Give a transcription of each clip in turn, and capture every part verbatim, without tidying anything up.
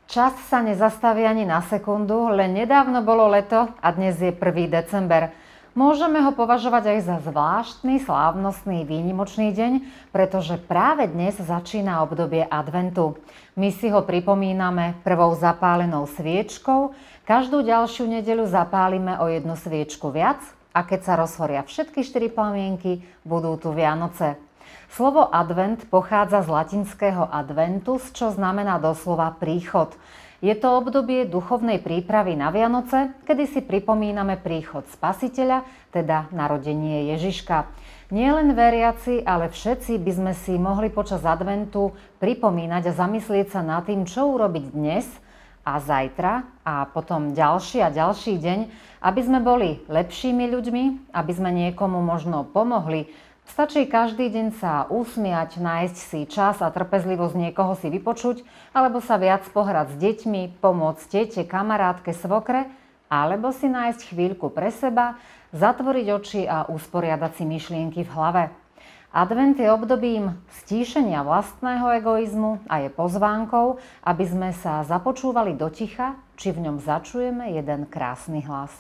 Čas sa nezastaví ani na sekundu, len nedávno bolo leto a dnes je prvý december. Môžeme ho považovať aj za zvláštny, slávnostný, výnimočný deň, pretože práve dnes začína obdobie adventu. My si ho pripomíname prvou zapálenou sviečkou, každú ďalšiu nedeľu zapálime o jednu sviečku viac a keď sa rozhoria všetky štyri plamienky, budú tu Vianoce. Slovo advent pochádza z latinského adventus, čo znamená doslova príchod. Je to obdobie duchovnej prípravy na Vianoce, kedy si pripomíname príchod Spasiteľa, teda narodenie Ježiška. Nie len veriaci, ale všetci by sme si mohli počas adventu pripomínať a zamyslieť sa nad tým, čo urobiť dnes a zajtra a potom ďalší a ďalší deň, aby sme boli lepšími ľuďmi, aby sme niekomu možno pomohli. Stačí každý deň sa usmiať, nájsť si čas a trpezlivosť niekoho si vypočuť, alebo sa viac pohrať s deťmi, pomôcť tete, kamarátke, svokre, alebo si nájsť chvíľku pre seba, zatvoriť oči a usporiadať si myšlienky v hlave. Advent je obdobím stíšenia vlastného egoizmu a je pozvánkou, aby sme sa započúvali do ticha, či v ňom začujeme jeden krásny hlas.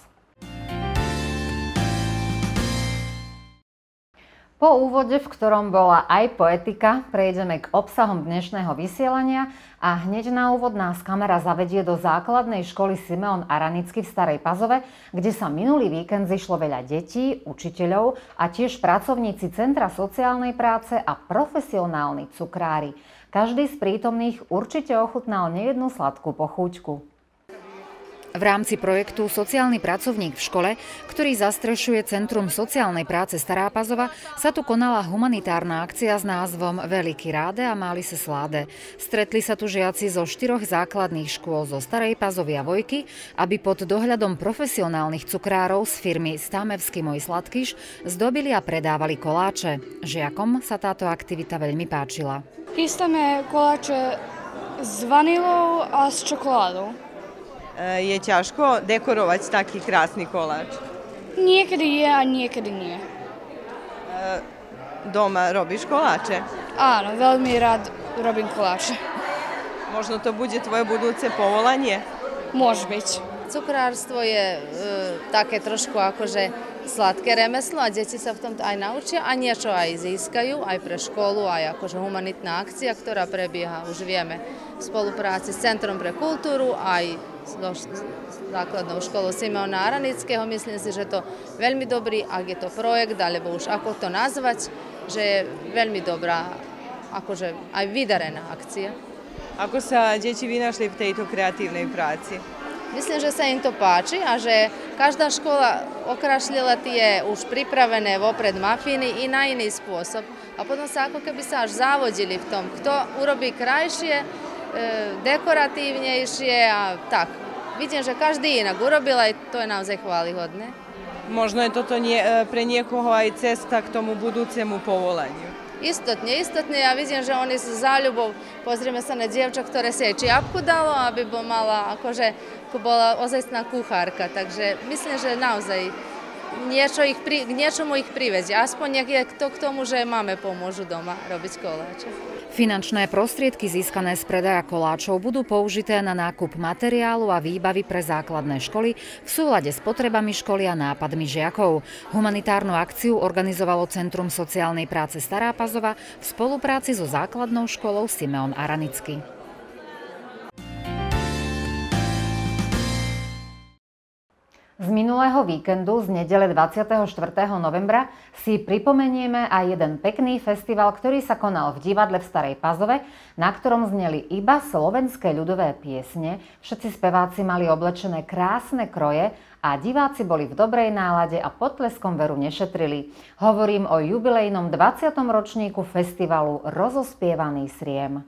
Po úvode, v ktorom bola aj poetika, prejdeme k obsahom dnešného vysielania a hneď na úvod nás kamera zavedie do základnej školy Simeon Aranický v Starej Pazove, kde sa minulý víkend zišlo veľa detí, učiteľov a tiež pracovníci Centra sociálnej práce a profesionálni cukrári. Každý z prítomných určite ochutnal nejednu sladkú pochúťku. V rámci projektu Sociálny pracovník v škole, ktorý zastrešuje Centrum sociálnej práce Stará Pazova, sa tu konala humanitárna akcia s názvom Veľký ráde a máli sa sláde. Stretli sa tu žiaci zo štyroch základných škôl zo Starej Pazovy a Vojky, aby pod dohľadom profesionálnych cukrárov z firmy Stamevský môj sladkyš zdobili a predávali koláče. Žiakom sa táto aktivita veľmi páčila. Chystáme koláče s vanilou a s čokoládou. Je ťažko dekorovať taký krásny koláč? Niekedy je a niekedy nie. Doma robíš koláče? Áno, veľmi rád robím koláče. Možno to bude tvoje budúce povolanie? Môže byť. Cukrárstvo je e, také trošku akože sladké remeslo a deti sa v tomto aj naučia a niečo aj získajú, aj pre školu, aj akože humanitná akcia, ktorá prebieha, už vieme, v spolupráci s Centrom pre kultúru, aj s základnou školou Simeona Aranického. Myslím si, že to veľmi dobrý, ak je to projekt, alebo už ako to nazvať, že je veľmi dobrá, akože aj vydarená akcia. Ako sa deti vynašli v tejto kreatívnej práci? Myslím, že sa im to páči a že každá škola okrašlila tie už pripravené vopred mafíny i na iný spôsob. A potom sa ako keby sa až závodili v tom, kto urobí krajšie, dekoratívnejšie a tak. Vidím, že každý inak urobil, aj to je naozaj chválihodné. Možno je toto nie, pre niekoho aj cesta k tomu budúcemu povolaniu. Istotne, istotne. Ja vidím, že oni s záľubou, pozrieme sa na dievča, ktoré si aj čiapku dalo, aby bo mala, akože bola ozajstná kuchárka. Takže myslím, že naozaj niečo ich pri, k niečomu ich privedia. Aspoň nech je to k tomu, že máme pomôžu doma robiť koláče. Finančné prostriedky získané z predaja koláčov budú použité na nákup materiálu a výbavy pre základné školy v súlade s potrebami školy a nápadmi žiakov. Humanitárnu akciu organizovalo Centrum sociálnej práce Stará Pazova v spolupráci so základnou školou Simeon Aranický. Z minulého víkendu, z nedele dvadsiateho štvrtého novembra, si pripomenieme aj jeden pekný festival, ktorý sa konal v divadle v Starej Pazove, na ktorom zneli iba slovenské ľudové piesne. Všetci speváci mali oblečené krásne kroje a diváci boli v dobrej nálade a potleskom veru nešetrili. Hovorím o jubilejnom dvadsiatom ročníku festivalu Rozospievaný sriem.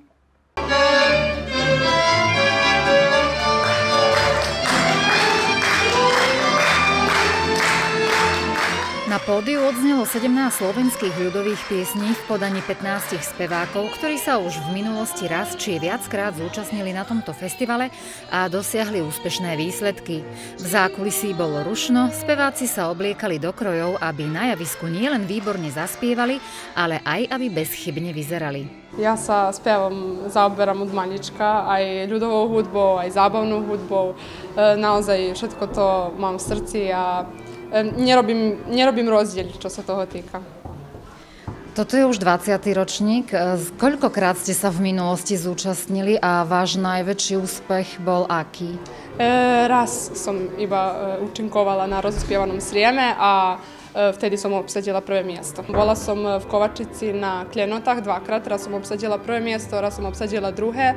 Na Na pódiu odznelo sedemnásť slovenských ľudových piesní v podaní pätnásť spevákov, ktorí sa už v minulosti raz či viackrát zúčastnili na tomto festivale a dosiahli úspešné výsledky. V zákulisí bolo rušno, speváci sa obliekali do krojov, aby na javisku nielen výborne zaspievali, ale aj aby bezchybne vyzerali. Ja sa spevom zaoberám od malička, aj ľudovou hudbou, aj zábavnou hudbou. Naozaj všetko to mám v srdci a nerobím, nerobím rozdiel, čo sa toho týka. Toto je už dvadsiaty ročník. Koľkokrát ste sa v minulosti zúčastnili a váš najväčší úspech bol aký? Raz som iba účinkovala na rozospievanom Srieme a vtedy som obsadila prvé miesto. Bola som v Kovačici na Klenotách dvakrát, raz som obsadila prvé miesto, raz som obsadila druhé.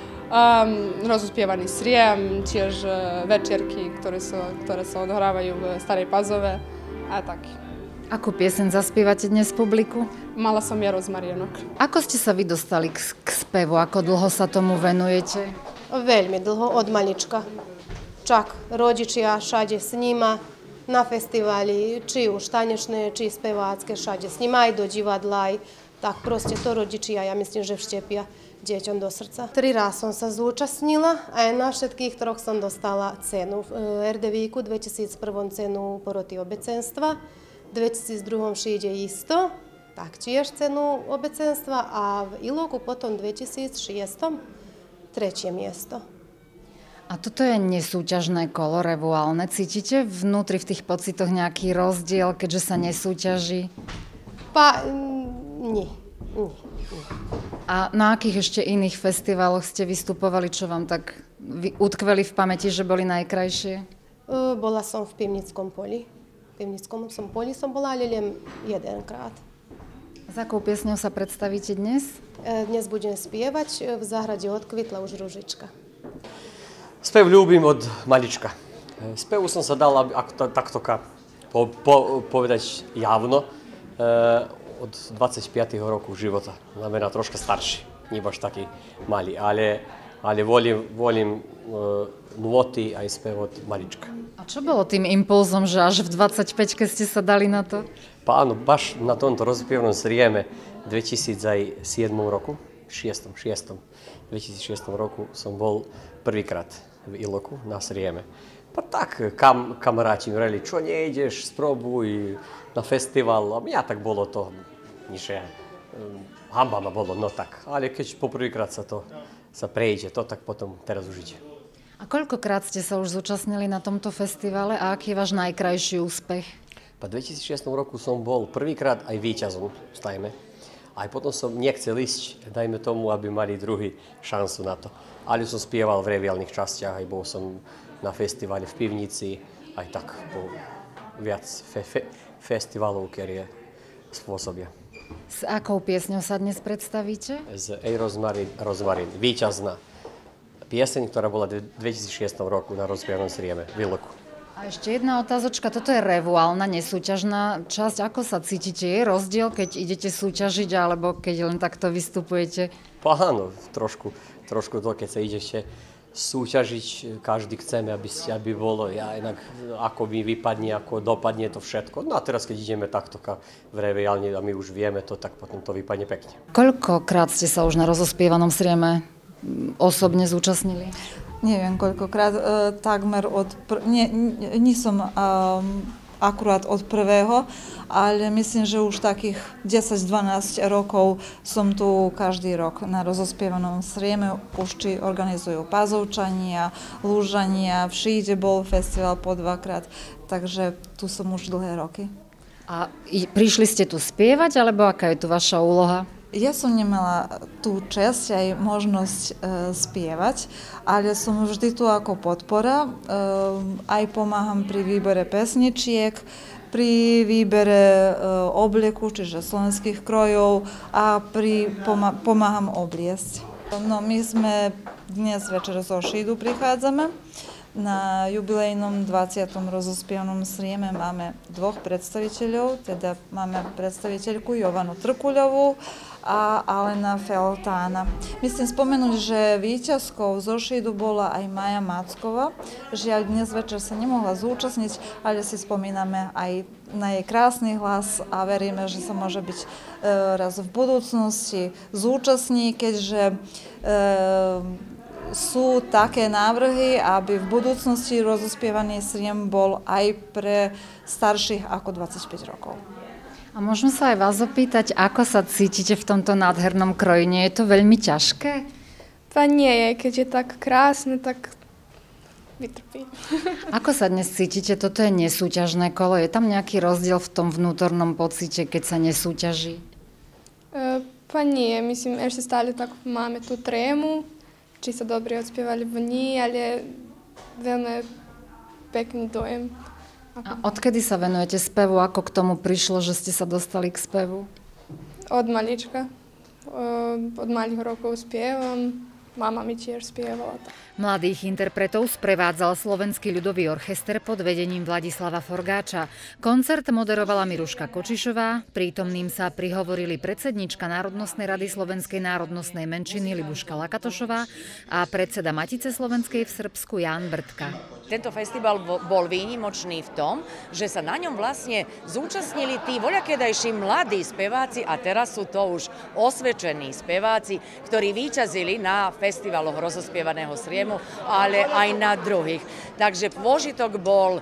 Um, rozospievaný Sriem, tiež večierky, ktoré sa, ktoré sa odohrávajú v Starej Pazove a tak. Akú pieseň zaspievate dnes publiku? Mala som ja rozmarienok. Ako ste sa vy dostali k, k spevu? Ako dlho sa tomu venujete? Veľmi dlho, od malička. Čak rodičia všade s nima na festivali, či už tanečné, či spevácké, všade s nima aj do divadla, aj tak proste to rodičia, ja myslím, že vštepia deťom do srdca. Tri raz som sa zúčastnila a na všetkých troch som dostala cenu. V er dé vé-ku dvetisícjeden cenu poroty obecenstva, v dvetisícdva šíde isto, taktiež cenu obecenstva a v iloku potom dvetisícšesť tretie miesto. A toto je nesúťažné kolo, revuálne. Cítite vnútri v tých pocitoch nejaký rozdiel, keďže sa nesúťaží? Pa, nie. nie. A na akých ešte iných festivaloch ste vystupovali, čo vám tak utkveli v pamäti, že boli najkrajšie? Bola som v Pivnickom poli. V Pivnickom som poli som bola, ale len jedenkrát. S akou piesňou sa predstavíte dnes? Dnes budem spievať V záhrade odkvitla už ružička. Spev ľúbim od malička. Spevu som sa dal, ako takto po, po, povedať javno, od dvadsaťpäť roku života. Znamená troška starší, nie baš taký malý, ale, ale volím, volím nôty aj spev od malička. A čo bolo tým impulzom, že až v dvadsaťpäťke ste sa dali na to? Pánu, baš na tomto rozpěvnom Srieme v dvetisícsedem roku, šiestom, šiestom, dvetisícšestom roku som bol prvýkrát v Iloku na Srieme. Pa tak, kam, kamaráti mi reli, čo nejdeš, spróbuj na festival. A mňa tak bolo to, niže hamba ma bolo, no tak. Ale keď poprvýkrát sa to sa prejde, to tak potom teraz už ide. A koľkokrát ste sa už zúčastnili na tomto festivale a aký je váš najkrajší úspech? Pa v dvetisícšestom roku som bol prvýkrát aj víťazom, stajme. Aj potom som nechcel ísť, dajme tomu, aby mali druhý šancu na to. Ale som spieval v reviálnych častiach, aj bol som na festivale v Pivnici, aj tak po viac fe, fe, festivalov, ktoré spôsobia. S akou piesňou sa dnes predstavíte? Z Ej rozmarín, rozmarín, víťazná pieseň, ktorá bola v dvetisícšestom roku na rozpievanom Srieme v Iloku. A ešte jedna otázočka, toto je revuálna, nesúťažná časť. Ako sa cítite? Je rozdiel, keď idete súťažiť, alebo keď len takto vystupujete? Áno, trošku, trošku to, keď sa idete súťažiť, každý chceme, aby, aby bolo, ja inak, ako mi vypadne, ako dopadne to všetko. No a teraz, keď ideme takto v reviálne a my už vieme to, tak potom to vypadne pekne. Koľkokrát ste sa už na rozospievanom Srieme osobne zúčastnili? Neviem koľkokrát, e, takmer od... Pr- nie, nie som um, akurát od prvého, ale myslím, že už takých desať dvanásť rokov som tu každý rok na rozospievanom Srieme. Už či organizujú pazovčania, lúžania, všíde bol festival po dvakrát, takže tu som už dlhé roky. A prišli ste tu spievať, alebo aká je tu vaša úloha? Ja som nemala tú časť aj možnosť e, spievať, ale som vždy tu ako podpora. E, aj pomáham pri výbere pesničiek, pri výbere e, obleku, čiže slovenských krojov a pri pomá pomáham obliecť. No, my sme dnes večer zo Šídu prichádzame. Na jubilejnom dvadsiatom rozospievanom Srieme máme dvoch predstaviteľov, teda máme predstaviteľku Jovanu Trkuľovú a Alena Feltána. Myslím spomenúť, že víťazkou zo Šidu bola aj Maja Macková. Žiaľ, dnes večer sa nemohla zúčastniť, ale si spomíname aj na jej krásny hlas a veríme, že sa môže byť e, raz v budúcnosti zúčastní, keďže e, sú také návrhy, aby v budúcnosti rozospievaný sriem bol aj pre starších ako dvadsaťpäť rokov. A môžem sa aj vás opýtať, ako sa cítite v tomto nádhernom kroji? Nie je to veľmi ťažké? Pa nie je, keď je tak krásne, tak vytrpí. Ako sa dnes cítite? Toto je nesúťažné kolo. Je tam nejaký rozdiel v tom vnútornom pocite, keď sa nesúťaží? E, pa nie, myslím, ešte stále tak máme tú trému, či sa dobre odspievali v ní, ale veľmi pekný dojem. A odkedy sa venujete spevu? Ako k tomu prišlo, že ste sa dostali k spevu? Od malička. Od malých rokov spievam. Mama mi tiež spievala. Mladých interpretov sprevádzal Slovenský ľudový orchester pod vedením Vladislava Forgáča. Koncert moderovala Miruška Kočišová, prítomným sa prihovorili predsednička Národnostnej rady Slovenskej národnostnej menšiny Libuška Lakatošová a predseda Matice slovenskej v Srbsku Ján Brtka. Tento festival bol výnimočný v tom, že sa na ňom vlastne zúčastnili tí voľakedajší mladí speváci a teraz sú to už osvedčení speváci, ktorí víťazili na festivaloch rozospievaného sriemu, ale aj na druhých. Takže pôžitok bol e,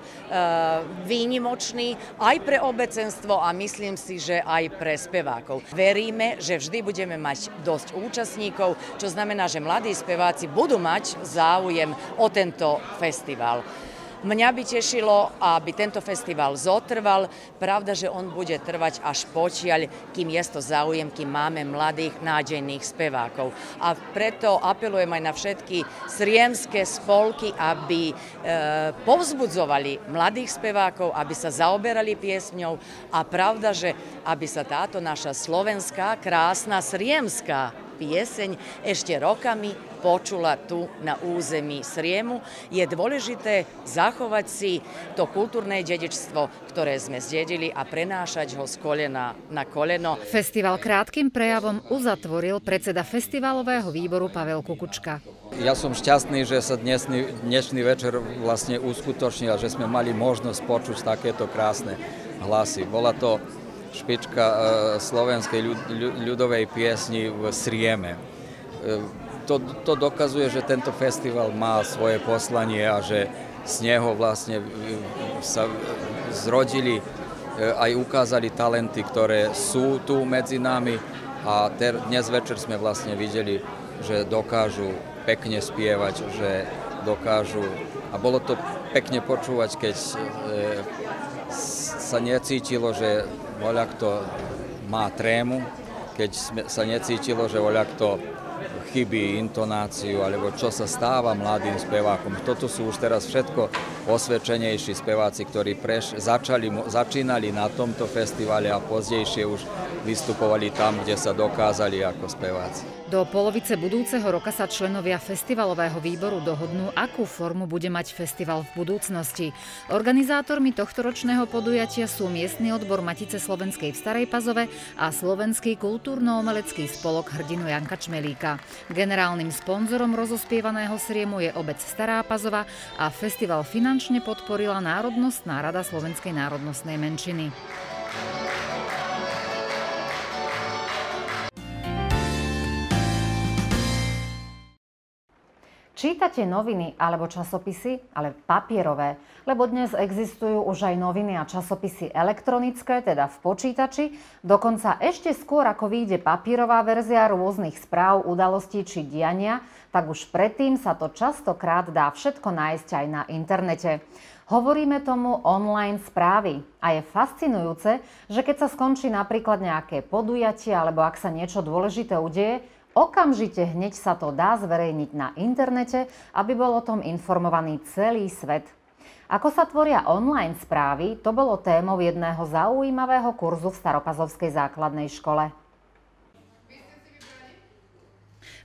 výnimočný aj pre obecenstvo a myslím si, že aj pre spevákov. Veríme, že vždy budeme mať dosť účastníkov, čo znamená, že mladí speváci budú mať záujem o tento festival. Mňa by tešilo, aby tento festival zotrval. Pravda, že on bude trvať až potiaľ, kým je to záujem, kým máme mladých, nádejných spevákov. A preto apelujem aj na všetky sriemské spolky, aby e, povzbudzovali mladých spevákov, aby sa zaoberali piesňou. A pravda, že aby sa táto naša slovenská, krásna, sriemská pieseň ešte rokami počula tu na území Sriemu. Je dôležité zachovať si to kultúrne dedičstvo, ktoré sme zdedili a prenášať ho z kolena na koleno. Festival krátkym prejavom uzatvoril predseda festivalového výboru Pavel Kukučka. Ja som šťastný, že sa dnesný, dnešný večer vlastne uskutočnil, že sme mali možnosť počuť takéto krásne hlasy. Bola to špička e, slovenskej ľud, ľudovej piesni v Srieme. E, to, to dokazuje, že tento festival má svoje poslanie a že z neho vlastne sa zrodili, e, aj ukázali talenty, ktoré sú tu medzi nami a ter, dnes večer sme vlastne videli, že dokážu pekne spievať, že dokážu, a bolo to pekne počúvať, keď e, sa necítilo, že voľakto má trému, keď sa necítilo, že voľakto chybí intonáciu, alebo čo sa stáva mladým spevákom. Toto sú už teraz všetko osvedčenejší speváci, ktorí preš, začali, začínali na tomto festivale a pozdejšie už vystupovali tam, kde sa dokázali ako speváci. Do polovice budúceho roka sa členovia festivalového výboru dohodnú, akú formu bude mať festival v budúcnosti. Organizátormi tohtoročného podujatia sú miestny odbor Matice slovenskej v Starej Pazove a Slovenský kultúrno-umelecký spolok hrdinu Janka Čmelíka. Generálnym sponzorom rozospievaného sriemu je obec Stará Pazova a festival finančne podporila Národnostná rada Slovenskej národnostnej menšiny. Čítate noviny alebo časopisy, ale papierové, lebo dnes existujú už aj noviny a časopisy elektronické, teda v počítači. Dokonca ešte skôr, ako vyjde papierová verzia rôznych správ, udalostí či diania, tak už predtým sa to častokrát dá všetko nájsť aj na internete. Hovoríme tomu online správy a je fascinujúce, že keď sa skončí napríklad nejaké podujatie alebo ak sa niečo dôležité udeje, okamžite hneď sa to dá zverejniť na internete, aby bol o tom informovaný celý svet. Ako sa tvoria online správy, to bolo témou jedného zaujímavého kurzu v Staropazovskej základnej škole.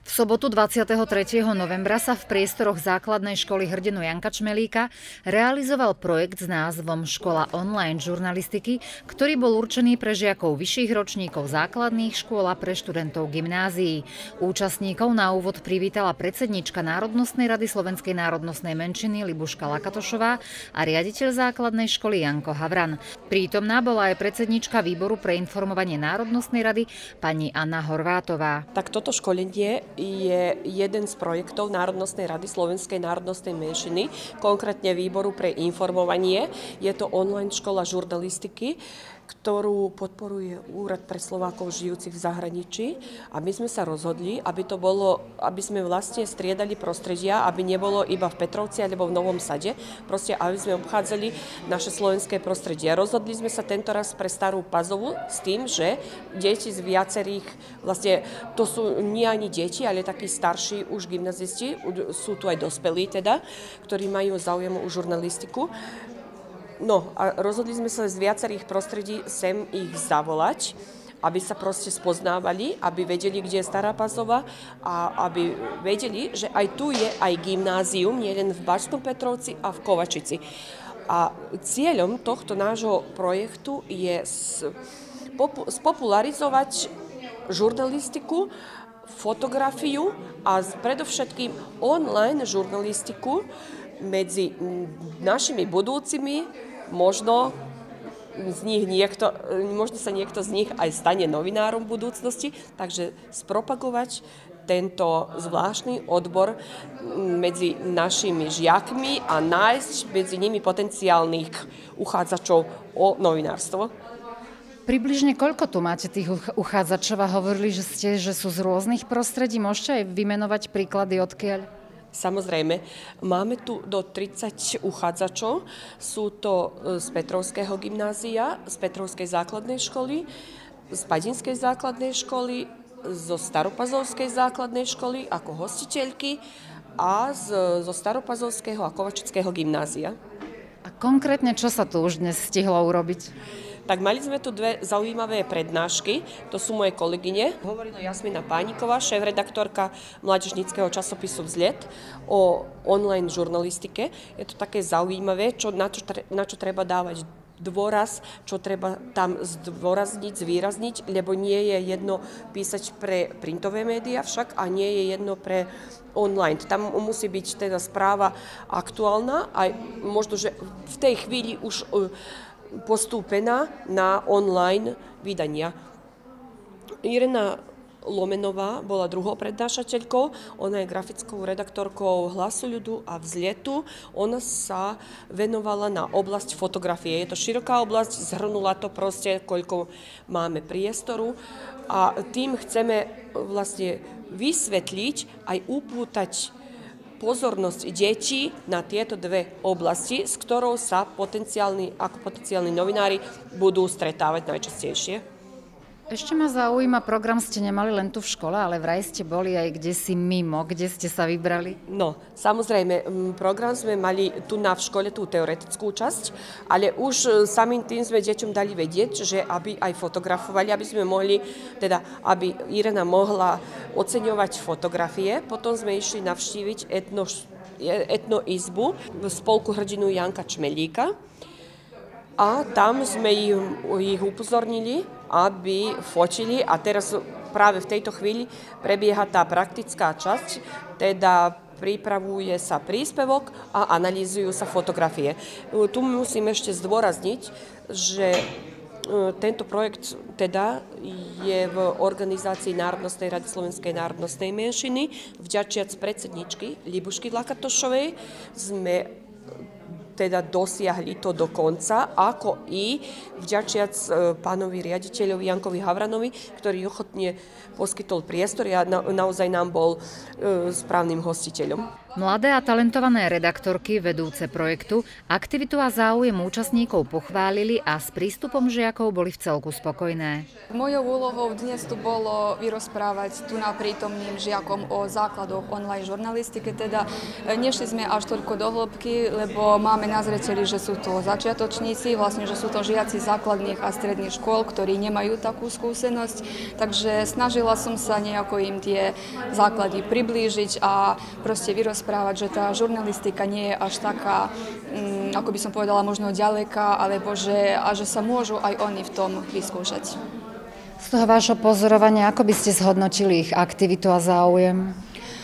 V sobotu dvadsiateho tretieho novembra sa v priestoroch základnej školy hrdinu Janka Čmelíka realizoval projekt s názvom Škola online žurnalistiky, ktorý bol určený pre žiakov vyšších ročníkov základných škôl a pre študentov gymnázií. Účastníkov na úvod privítala predsednička Národnostnej rady slovenskej národnostnej menšiny Libuška Lakatošová a riaditeľ základnej školy Janko Havran. Prítomná bola aj predsednička výboru pre informovanie Národnostnej rady pani Anna Horvátová. Tak toto školenie je jeden z projektov Národnostnej rady slovenskej národnostnej menšiny, konkrétne výboru pre informovanie. Je to online škola žurnalistiky, ktorú podporuje Úrad pre Slovákov žijúcich v zahraničí. A my sme sa rozhodli, aby to bolo, aby sme vlastne striedali prostredia, aby nebolo iba v Petrovci alebo v Novom Sade, proste aby sme obchádzali naše slovenské prostredie. Rozhodli sme sa tento raz pre Starú Pazovu s tým, že deti z viacerých, vlastne to sú nie ani deti, ale takí starší už gymnazisti, sú tu aj dospelí teda, ktorí majú záujem o žurnalistiku. No a rozhodli sme sa z viacerých prostredí sem ich zavolať, aby sa proste spoznávali, aby vedeli, kde je Stará Pazova a aby vedeli, že aj tu je aj gymnázium, nielen v Bačskom Petrovci a v Kovačici. A cieľom tohto nášho projektu je spopularizovať žurnalistiku, fotografiu a predovšetkým online žurnalistiku medzi našimi budúcimi, možno z nich niekto, možno sa niekto z nich aj stane novinárom v budúcnosti, takže spropagovať tento zvláštny odbor medzi našimi žiakmi a nájsť medzi nimi potenciálnych uchádzačov o novinárstvo. Približne koľko tu máte tých uchádzačov a hovorili, že ste, že sú z rôznych prostredí? Môžete aj vymenovať príklady odkiaľ? Samozrejme, máme tu do tridsať uchádzačov. Sú to z Petrovského gymnázia, z Petrovskej základnej školy, z Padinskej základnej školy, zo Staropazovskej základnej školy ako hostiteľky a z, zo Staropazovského a Kovačického gymnázia. A konkrétne, čo sa tu už dnes stihlo urobiť? Tak mali sme tu dve zaujímavé prednášky, to sú moje kolegyne. Hovorila Jasmina Pániková, šéfredaktorka mládežníckeho časopisu Vzlet o online žurnalistike. Je to také zaujímavé, čo, na, čo, na čo treba dávať dôraz, čo treba tam zdôrazniť, zvýrazniť, lebo nie je jedno písať pre printové médiá však a nie je jedno pre online. Tam musí byť teda správa aktuálna a možno, že v tej chvíli už postúpená na online vydania. Irena Lomenová bola druhou prednášateľkou, ona je grafickou redaktorkou Hlasu ľudu a Vzletu. Ona sa venovala na oblasť fotografie. Je to široká oblasť, zhrnula to proste, koľko máme priestoru a tým chceme vlastne vysvetliť aj upútať pozornosť detí na tieto dve oblasti, s ktorou sa potenciálni, ako potenciálni novinári budú stretávať najčastejšie. Ešte ma zaujíma, program ste nemali len tu v škole, ale vraj ste boli aj kdesi mimo, kde ste sa vybrali? No, samozrejme, program sme mali tu na v škole, tú teoretickú časť, ale už samým tým sme deťom dali vedieť, že aby aj fotografovali, aby sme mohli, teda aby Irena mohla oceňovať fotografie. Potom sme išli navštíviť etno, etnoizbu v spolku hrdinu Janka Čmelíka. A tam sme ich, ich upozornili, aby fotili a teraz práve v tejto chvíli prebieha tá praktická časť, teda pripravuje sa príspevok a analýzujú sa fotografie. Tu musím ešte zdôrazniť, že tento projekt teda je v organizácii Národnostnej rady slovenskej národnostnej menšiny. Vďačiac predsedničky Libušky Lakatošovej sme teda dosiahli to do konca, ako i vďačiac pánovi riaditeľovi Jankovi Havranovi, ktorý ochotne poskytol priestor a na, naozaj nám bol e, správnym hostiteľom. Mladé a talentované redaktorky, vedúce projektu, aktivitu a záujem účastníkov pochválili a s prístupom žiakov boli v celku spokojné. Mojou úlohou dnes tu bolo vyrozprávať tu na prítomným žiakom o základoch online žurnalistiky, teda nešli sme až toľko do hĺbky, lebo máme máme na zreteli, že sú to začiatočníci, vlastne, že sú to žiaci základných a stredných škôl, ktorí nemajú takú skúsenosť. Takže snažila som sa nejako im tie základy priblížiť a proste vyrozprávať, že tá žurnalistika nie je až taká, um, ako by som povedala, možno ďaleká, alebo že, a že sa môžu aj oni v tom vyskúšať. Z toho vášho pozorovania, ako by ste zhodnotili ich aktivitu a záujem?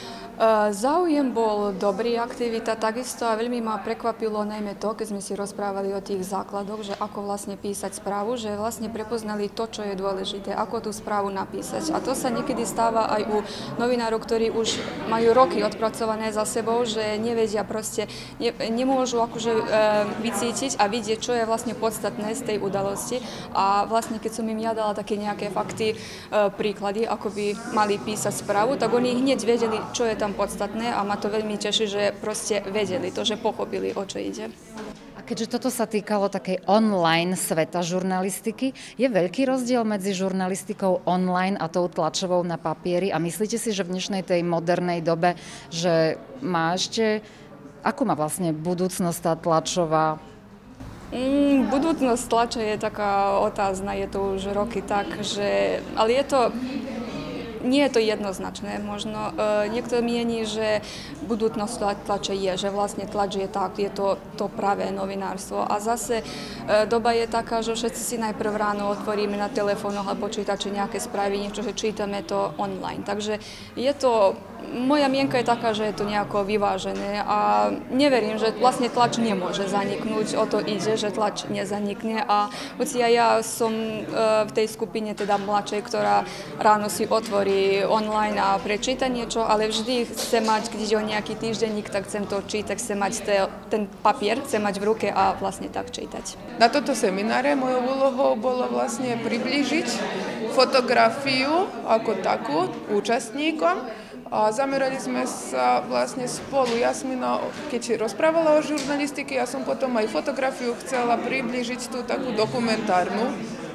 Záujem bol dobrý, aktivita takisto a veľmi ma prekvapilo najmä to, keď sme si rozprávali o tých základoch, že ako vlastne písať správu, že vlastne prepoznali to, čo je dôležité, ako tú správu napísať. A to sa niekedy stáva aj u novinárov, ktorí už majú roky odpracované za sebou, že nevedia proste, ne, nemôžu akože e, vycítiť a vidieť, čo je vlastne podstatné z tej udalosti. A vlastne keď som im ja dala také nejaké fakty, e, príklady, ako by mali písať správu, tak oni hneď vedeli, čo je tam podstatné a ma to veľmi teší, že proste vedeli to, že pochopili, o čo ide. A keďže toto sa týkalo takej online sveta žurnalistiky, je veľký rozdiel medzi žurnalistikou online a tou tlačovou na papieri a myslíte si, že v dnešnej tej modernej dobe, že má ešte, akú má vlastne budúcnosť tá tlačová? Mm, budúcnosť tlače je taká otázna, je to už roky tak, že, ale je to Nie je to jednoznačné. Možno e, niekto mieni, že budúcnosť tlače je, že vlastne tlač je tak, je to, to pravé novinárstvo. A zase e, doba je taká, že všetci si najprv ráno otvoríme na telefónoch a počítači nejaké správy, niečo, že čítame to online. Takže je to, moja mienka je taká, že je to nejako vyvážené a neverím, že vlastne tlač nemôže zaniknúť. O to ide, že tlač nezanikne. A hoci aj ja som e, v tej skupine teda mladšej, ktorá ráno si otvorí online a prečíta niečo, ale vždy chcem mať, keď ide o nejaký týždenník, tak chcem to čítať, chcem mať te, ten papier, chcem mať v ruke a vlastne tak čítať. Na toto semináre mojou úlohou bolo vlastne priblížiť fotografiu ako takú účastníkom a zamerali sme sa vlastne spolu. Jasmina, keď rozprávala o žurnalistike, ja som potom aj fotografiu chcela priblížiť tú takú dokumentárnu.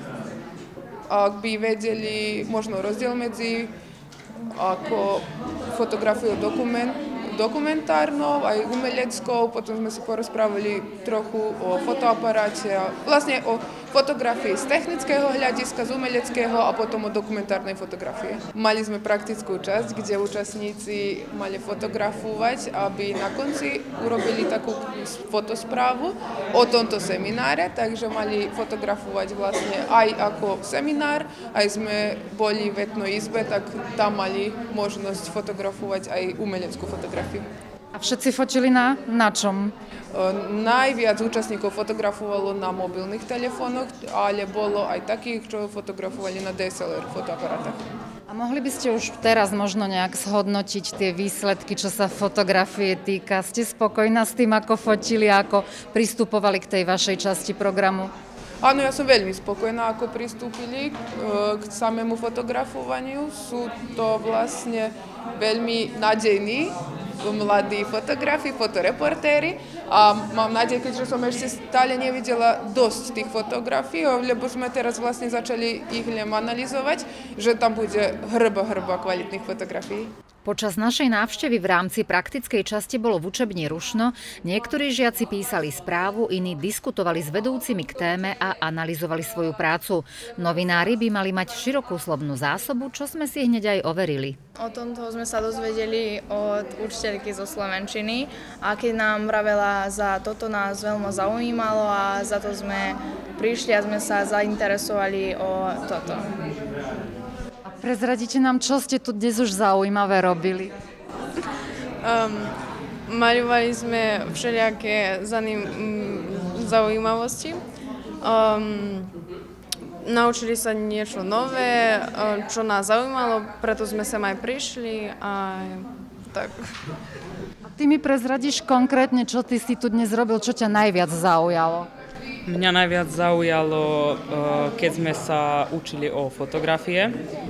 Ak by vedeli možno rozdiel medzi ako fotografiou dokument, dokumentárnou aj umeleckou, potom sme si porozprávali trochu o fotoaparáte, vlastne o fotografii z technického hľadiska, z umeleckého a potom o dokumentárnej fotografii. Mali sme praktickú časť, kde účastníci mali fotografovať, aby na konci urobili takú fotosprávu o tomto semináre, takže mali fotografovať vlastne aj ako seminár, aj sme boli v etnej izbe, tak tam mali možnosť fotografovať aj umeleckú fotografiu. A všetci fotili na, na čom? Najviac účastníkov fotografovalo na mobilných telefónoch, ale bolo aj takých, čo fotografovali na dé es el er fotoaparátach. A mohli by ste už teraz možno nejak zhodnotiť tie výsledky, čo sa fotografie týka? Ste spokojná s tým, ako fotili, ako pristupovali k tej vašej časti programu? Áno, ja som veľmi spokojná, ako pristúpili k samému fotografovaniu. Sú to vlastne veľmi nádejní mladí fotografi, fotoreportéri a mám nádej, keďže som ešte stále nevidela dosť tých fotografií, lebo sme teraz vlastne začali ich len analyzovať, že tam bude hrba, hrba kvalitných fotografií. Počas našej návštevy v rámci praktickej časti bolo v učebni rušno. Niektorí žiaci písali správu, iní diskutovali s vedúcimi k téme a analyzovali svoju prácu. Novinári by mali mať širokú slovnú zásobu, čo sme si hneď aj overili. O tomto sme sa dozvedeli od učiteľky zo slovenčiny a keď nám vravela, za toto nás veľmi zaujímalo a za to sme prišli a sme sa zainteresovali o toto. Prezradíte nám, čo ste tu dnes už zaujímavé robili? Um, maľovali sme všelijaké zanim, zaujímavosti. Um, naučili sa niečo nové, čo nás zaujímalo, preto sme sem aj prišli a tak. A ty mi prezradíš konkrétne, čo ty si tu dnes robil, čo ťa najviac zaujalo? Mňa najviac zaujalo, keď sme sa učili o fotografie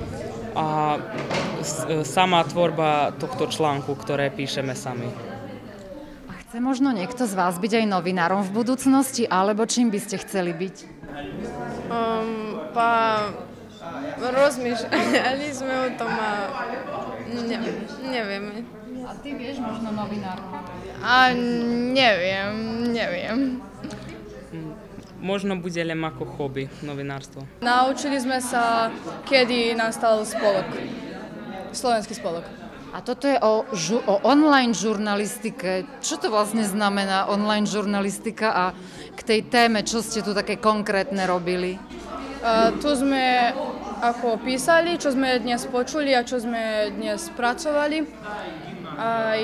a sama tvorba tohto článku, ktoré píšeme sami. A chce možno niekto z vás byť aj novinárom v budúcnosti, alebo čím by ste chceli byť? Um, pa rozmýšľali sme o tom a ne, nevieme. A ty vieš možno novinárku? A neviem, neviem. Možno bude len ako hobby novinárstvo. Naučili sme sa, kedy nastal spolok. Slovenský spolok. A toto je o, žu- o online žurnalistike. Čo to vlastne znamená online žurnalistika a k tej téme, čo ste tu také konkrétne robili? Uh, tu sme ako písali, čo sme dnes počuli a čo sme dnes pracovali. Aj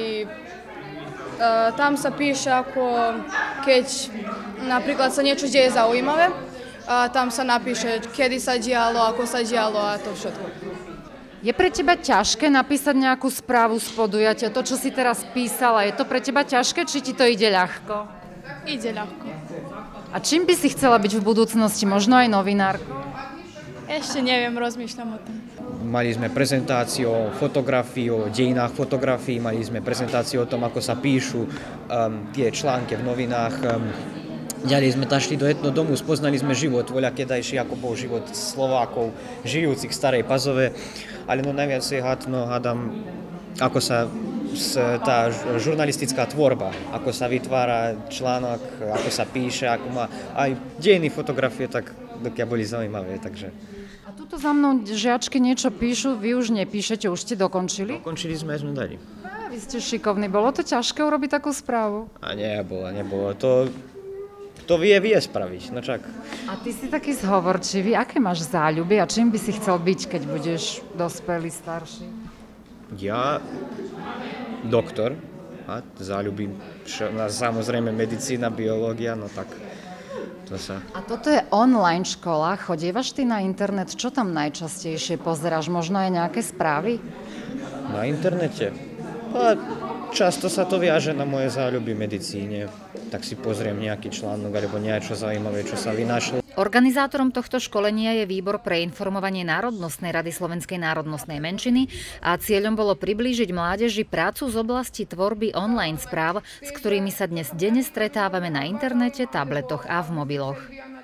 uh, tam sa píše ako keď napríklad sa niečo deje zaujímavé, a tam sa napíše, kedy sa dialo, ako sa dialo a to všetko. Je pre teba ťažké napísať nejakú správu z podujatia? To, čo si teraz písala, je to pre teba ťažké, či ti to ide ľahko? Ide ľahko. A čím by si chcela byť v budúcnosti? Možno aj novinárkou? Ešte neviem, rozmýšľam o tom. Mali sme prezentáciu o fotografii, o dejinách fotografií, mali sme prezentáciu o tom, ako sa píšu um, tie články v novinách. Um, Ďalej sme tašli do etnodomu, spoznali sme život, voľakedajší, ako bol život Slovákov, žijúcich v Starej Pazove, ale no najviac je hádno, hádam, ako sa tá žurnalistická tvorba, ako sa vytvára článok, ako sa píše, ako má aj dejiny fotografie, tak dokia boli zaujímavé, takže. A tuto za mnou žiačky niečo píšu, vy už nepíšete, už ste dokončili? Dokončili sme, sme dali. A vy ste šikovní, bolo to ťažké urobiť takú správu? A nebolo, nebolo to. To vie, vie spraviť, no čak. A ty si taký zhovorčivý, aké máš záľuby a čím by si chcel byť, keď budeš dospelý, starší? Ja, doktor, a záľuby, samozrejme medicína, biológia, no tak to sa. A toto je online škola, chodievaš ty na internet, čo tam najčastejšie pozeráš, možno aj nejaké správy? Na internete? A často sa to viaže na moje záľuby medicíne. Tak si pozriem nejaký článok alebo niečo zaujímavé, čo sa vynašlo. Organizátorom tohto školenia je Výbor pre informovanie Národnostnej rady Slovenskej národnostnej menšiny a cieľom bolo priblížiť mládeži prácu z oblasti tvorby online správ, s ktorými sa dnes denne stretávame na internete, tabletoch a v mobiloch.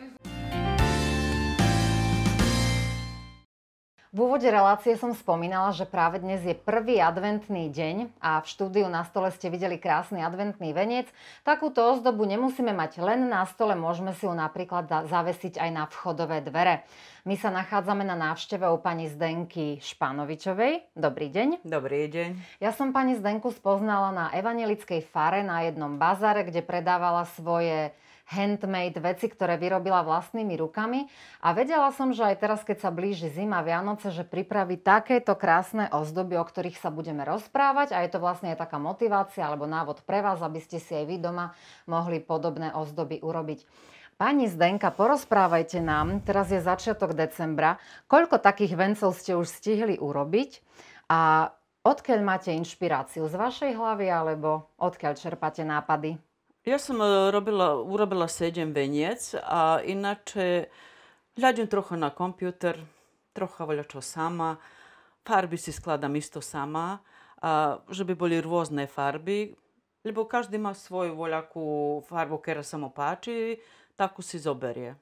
V úvode relácie som spomínala, že práve dnes je prvý adventný deň a v štúdiu Na stole ste videli krásny adventný veniec. Takúto ozdobu nemusíme mať len na stole, môžeme si ju napríklad zavesiť aj na vchodové dvere. My sa nachádzame na návšteve u pani Zdenky Španovičovej. Dobrý deň. Dobrý deň. Ja som pani Zdenku spoznala na evanjelickej fare na jednom bazáre, kde predávala svoje handmade veci, ktoré vyrobila vlastnými rukami a vedela som, že aj teraz, keď sa blíži zima, Vianoce, že pripraví takéto krásne ozdoby, o ktorých sa budeme rozprávať a je to vlastne aj taká motivácia alebo návod pre vás, aby ste si aj vy doma mohli podobné ozdoby urobiť. Pani Zdenka, porozprávajte nám, teraz je začiatok decembra, koľko takých vencov ste už stihli urobiť a odkiaľ máte inšpiráciu? Z vašej hlavy alebo odkiaľ čerpáte nápady? Ja som robila, urobila sedem veniec a inače hľadím trochu na kompjuter, trocha voľačo sama, farby si skladám isto sama, a že by boli rôzne farby, lebo každý má svoju voľakú farbu, ktorá sa mu páči, takú si zoberie.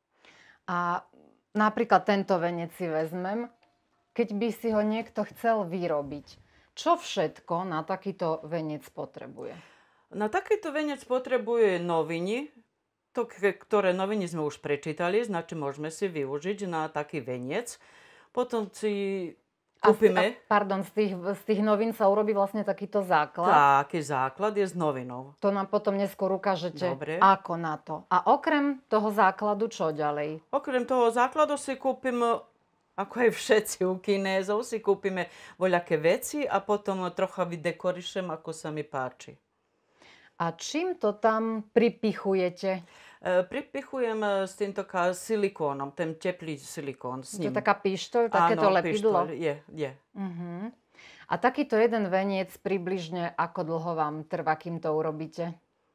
A napríklad tento veniec si vezmem, keď by si ho niekto chcel vyrobiť, čo všetko na takýto veniec potrebuje? Na takýto veniec potrebuje noviny, to, ktoré noviny sme už prečítali, znači môžeme si využiť na taký veniec. Potom si kúpime... A, a, pardon, z tých, z tých novín sa urobí vlastne takýto základ? Taký základ je z novinov. To nám potom neskôr ukážete, Dobre. ako na to. A okrem toho základu, čo ďalej? Okrem toho základu si kúpim, ako aj všetci u Kinézov, si kúpime voľaké veci a potom trocha vydekorišem, ako sa mi páči. A čím to tam pripichujete? E, pripichujem s týmto silikónom, ten teplý silikón. S ním. To je taká pištoľ, takéto Áno, lepidlo? pištoľ, je, je. Uh-huh. A takýto jeden veniec približne ako dlho vám trvá, kým to urobíte?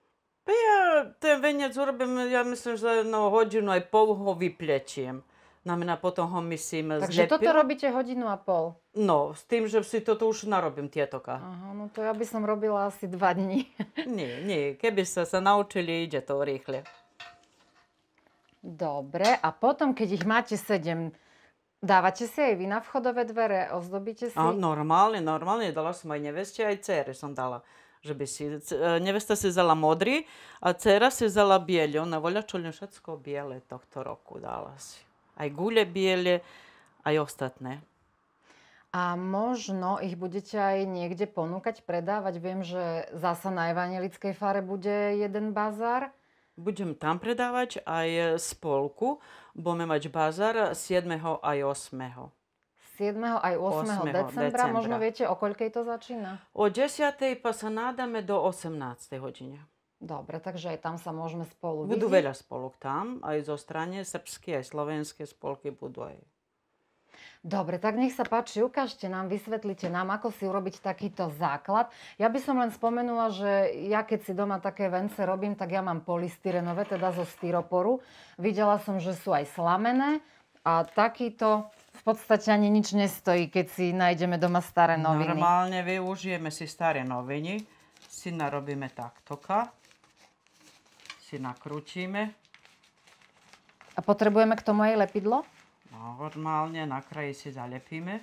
Ja ten veniec urobím, ja myslím, že no, hodinu aj pol ho vyplečiem. Znamená, potom ho myslím Takže zlepil. toto robíte hodinu a pol? No, s tým, že si toto už narobím tietoka. Aha, no to ja by som robila asi dva dní. Nie, nie, keby sa sa naučili, ide to rýchle. Dobre, a potom, keď ich máte sedem, Dávate si aj vy na vchodové dvere? Ozdobíte si? A, normálne, normálne. Dala som aj neveste, aj dcere som dala. Že by si, nevesta si vzala modrý a dcera si vzala biele. Ona voľa čo len všetko biele tohto roku dala si. Aj gule biele, aj ostatné. A možno ich budete aj niekde ponúkať, predávať? Viem, že zasa na Evanjelickej fare bude jeden bazár. Budem tam predávať aj spolku. Budeme mať bazár siedmeho aj ôsmeho siedmeho aj ôsmeho decembra. decembra. Možno viete, o koľkej to začína? O desiatej pa sa nádame do osemnástej hodine. Dobre, takže aj tam sa môžeme spolu Budú vidieť. veľa spolok tam, aj zo strane srbské, aj slovenské spolky budú aj. Dobre, tak nech sa páči, ukážte nám, vysvetlite nám, ako si urobiť takýto základ. Ja by som len spomenula, že ja keď si doma také vence robím, tak ja mám polystyrenové, teda zo styroporu. Videla som, že sú aj slamené a takýto v podstate ani nič nestojí, keď si nájdeme doma staré noviny. Normálne využijeme si staré noviny, si narobíme taktoka, si nakrúčime. A potrebujeme k tomu aj lepidlo? Normálne na kraji si zalepíme.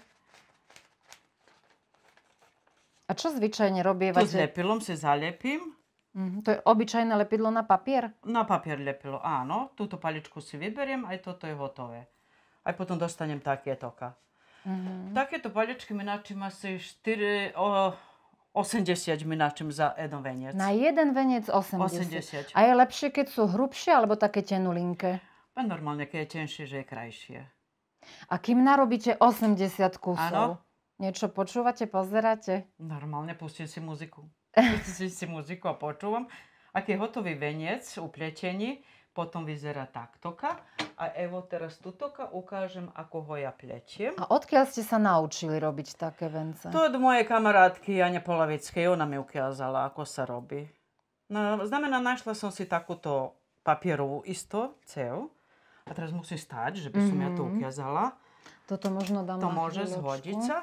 A čo zvyčajne Tu robievate? s lepilom si zalepím. Mhm, to je obyčajné lepidlo na papier? Na papier lepilo, áno. Túto paličku si vyberiem, aj toto je hotové. Aj potom dostanem takétoka. Mhm. Takéto paličky mi načím asi štyri, o, osemdesiat mi načím za jeden veniec. Na jeden veniec osemdesiat. osemdesiat. A je lepšie, keď sú hrubšie, alebo také tenulinké? A normálne, keď je tenšie, že je krajšie. A kým narobíte osemdesiat kusov, Áno. niečo počúvate, pozeráte? Normálne pustím si muziku. Pustím si muziku a počúvam. Ak je hotový veniec upletený, potom vyzerá taktoka. A evo teraz tutoka ukážem, ako ho ja pletiem. A odkiaľ ste sa naučili robiť také vence? To od mojej kamarátky Jane Polavickej. Ona mi ukázala, ako sa robí. No, znamená, našla som si takúto papierovú isto, cev. A teraz musím stáť, že by som ja to Mhm. ukázala. Toto možno dám To na môže chvíľočku. zhodiť sa.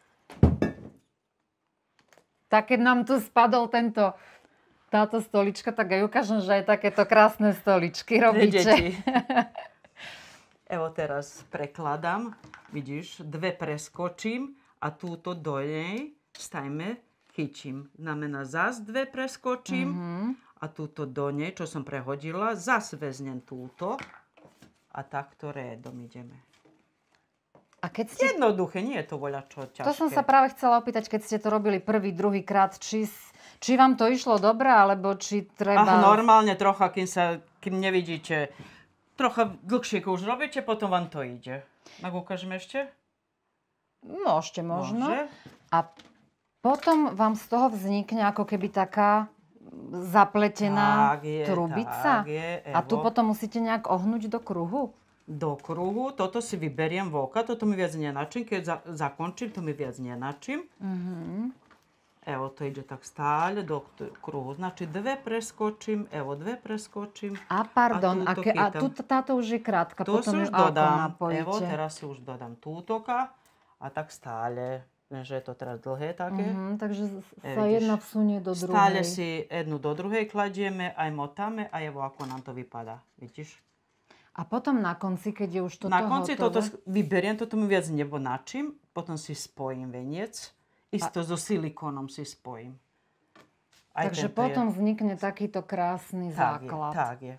Tak keď nám tu spadol tento, táto stolička, tak aj ukážem, že aj takéto krásne stoličky Pre robíte. deti. Evo teraz prekladám. Vidíš, dve preskočím a túto do nej stajme, chyčím. Znamená, zas dve preskočím Mhm. a túto do nej, čo som prehodila, zas veznem túto a takto rédom ideme. A keď ste... Jednoduché, nie je to voľačo ťažké. To som sa práve chcela opýtať, keď ste to robili prvý, druhý krát, či, s- či vám to išlo dobre, alebo či treba... Ach, normálne trocha, kým, sa, kým nevidíte, trocha dlhšie, keď už robíte, potom vám to ide. Tak ukážem ešte? Môžete možno. Môže. A potom vám z toho vznikne ako keby taká zapletená Tak je, trubica. tak je, A tu Evo. potom musíte nejak ohnúť do kruhu? Do kruhu, toto si vyberiem voka, toto mi viac nenačím, keď za, zakončím, to mi viac nenačím. Mhm. Evo, to ide tak stále do t- kruhu, znači dve preskočím, evo dve preskočím. A pardon, a, túto ke, a chytám. tu, táto už je krátka, Tu si potom už ju ako dodám, napojíte? evo, teraz si už dodám tútoka a tak stále. Viem, že je to teraz dlhé také. Mhm, takže s- E, sa vidíš, jedna vsunie do druhej. Stále si jednu do druhej kladieme, aj motáme a evo, ako nám to vypadá. Vidíš? A potom na konci, keď je už toto Na konci hotové, toto sk- vyberiem, toto mi viac nebo načím, potom si spojím veniec. Isto so silikónom si spojím. Aj takže tento potom je. vznikne takýto krásny Tak je, základ. tak je.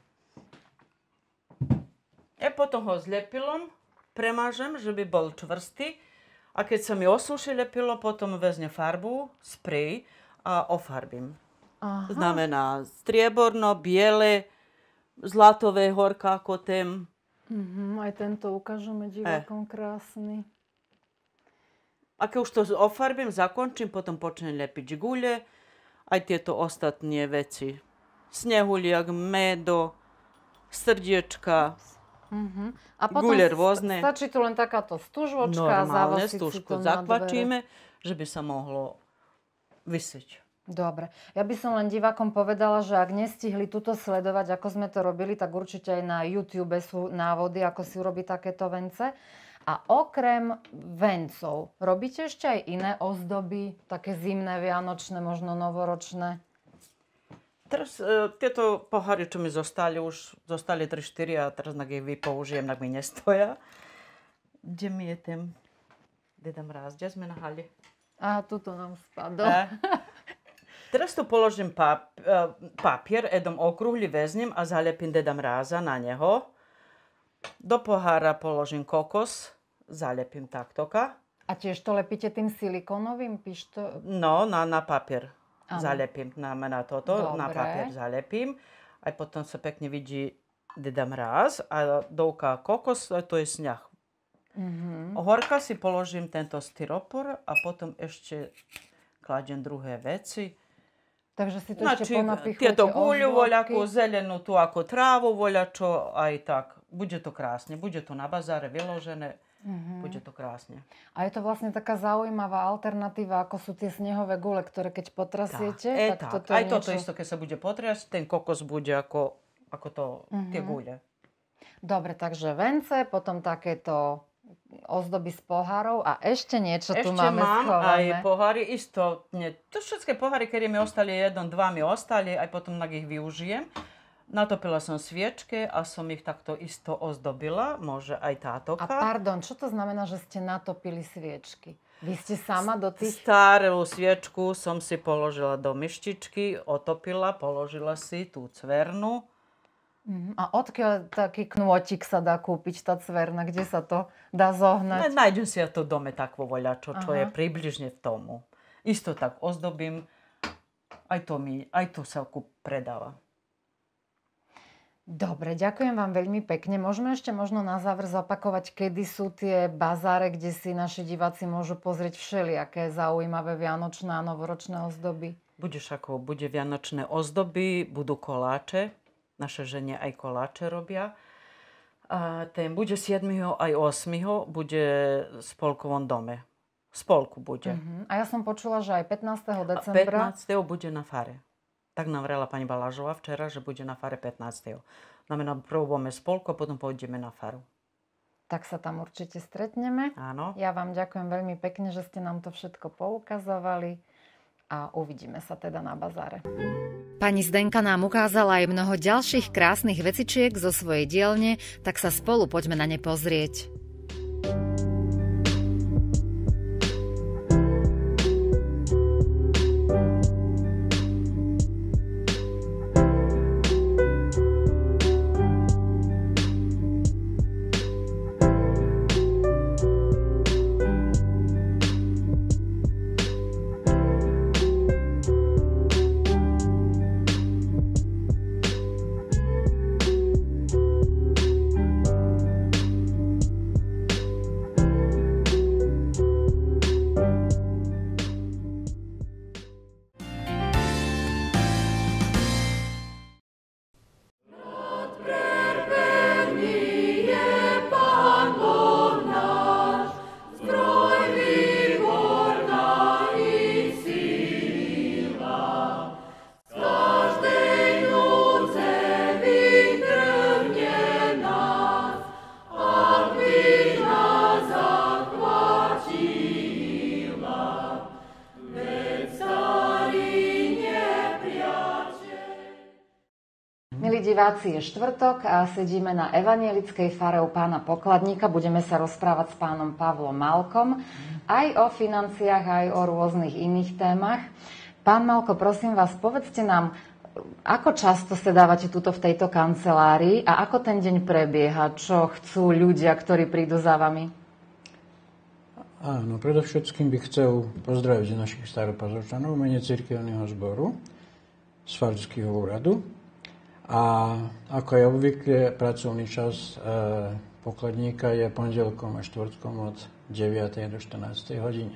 E potom ho s lepilom premážem, že by bol čvrstý. A keď sa mi osúši lepilo, potom vezmem farbu, sprej a ofarbím. Aha. Znamená strieborno, biele, zlatové horka kotem. Mhm, aj tento ukážeme divákom krásny. A keď už to ofarbím, zakončím, potom počnem lepiť gule, aj tieto ostatné veci. Snehuliak, medo, srdiečka, Mhm. A potom gule s- rôzne. stačí tu len takáto stužvočka a Normálne zavosiť si stužku to na dvere. zakvačíme, že by sa mohlo vysiť. Dobre. Ja by som len divákom povedala, že ak nestihli tuto sledovať, ako sme to robili, tak určite aj na YouTube sú návody, ako si urobiť takéto vence. A okrem vencov, robíte ešte aj iné ozdoby, také zimné, vianočné, možno novoročné? Teraz e, tieto poháry, čo mi zostali, už zostali tri štyri a teraz na ich vypoužijem, tak mi nestoja. Kde mi je ten Deda Mráz? Kde sme nahali? A tuto nám spadol. E, teraz tu položím pap, papier, jednom okrúhli vezním a zalepím Deda Mráza na neho. Do pohára položím kokos, zalepím taktoka. A tiež to lepíte tým silikónovým pišto? No, na, na papier Áno. zalepím, na, na toto, Dobre. na papier zalepím. Aj potom sa pekne vidí Deda Mráz a dovka kokos, to je sňah. Mm-hmm. Horka si položím tento styropor a potom ešte kladiem druhé veci. Takže si to Znači, ešte ponapichujete tieto guľu voľakú, ozdobky. zelenú tu ako trávu voľačo, aj tak. Bude to krásne, bude to na bazáre vyložené, Mhm. bude to krásne. A je to vlastne taká zaujímavá alternatíva, ako sú tie snehové gule, ktoré keď potrasiete, E, tak, tak. toto Aj je toto niečo... isto, keď sa bude potriasť, ten kokos bude ako, ako to, Mhm. tie guľe. Dobre, takže vence, potom takéto ozdoby z pohárov a ešte niečo tu Ešte máme mám schované. aj pohári, isto, nie, to všetké pohári, ktoré mi ostali, jedno, dva mi ostali, aj potom na ich využijem. Natopila som sviečke a som ich takto isto ozdobila, môže aj táto. A pardon, čo to znamená, že ste natopili sviečky? Vy ste sama do tých... Starú sviečku som si položila do myštičky, otopila, položila si tú cvernu. Mhm. A odkiaľ taký knôtik sa dá kúpiť, tá cverna? Kde sa to dá zohnať? Ne, nájdem si ja to dome takvo voľačo, čo Aha. je približne v tomu. Isto tak ozdobím, aj to, mi, aj to sa kúp predáva. Dobre, ďakujem vám veľmi pekne. Môžeme ešte možno na záver zopakovať, kedy sú tie bazáre, kde si naši diváci môžu pozrieť všelijaké zaujímavé vianočné a novoročné ozdoby? Bude šako, bude vianočné ozdoby, budú koláče. Naše ženie aj koláče robia. A ten bude siedmeho aj ôsmeho bude v spolkovom dome. V spolku bude. Uh-huh. A ja som počula, že aj pätnásteho decembra... pätnásteho bude na fare. Tak nám vrela pani Balážová včera, že bude na fare pätnásteho Znamená, prvome spolku a potom pôjdeme na faru. Tak sa tam určite stretneme. Áno. Ja vám ďakujem veľmi pekne, že ste nám to všetko poukazovali a uvidíme sa teda na bazáre. Pani Zdenka nám ukázala aj mnoho ďalších krásnych vecičiek zo svojej dielne, tak sa spolu poďme na ne pozrieť. Diváci, je štvrtok a sedíme na evanielickej fare u pána pokladníka. Budeme sa rozprávať s pánom Pavlom Malkom aj o financiách, aj o rôznych iných témach. Pán Malko, prosím vás, povedzte nám, ako často sedávate tuto v tejto kancelárii a ako ten deň prebieha? Čo chcú ľudia, ktorí prídu za vami? Áno, predovšetkým by chcel pozdraviť našich staropazovčanov v mene cirkevného zboru z Farského úradu. A ako je obvykle, pracovný čas e, pokladníka je pondelkom a štvrtkom od deviatej do štrnástej hodiny.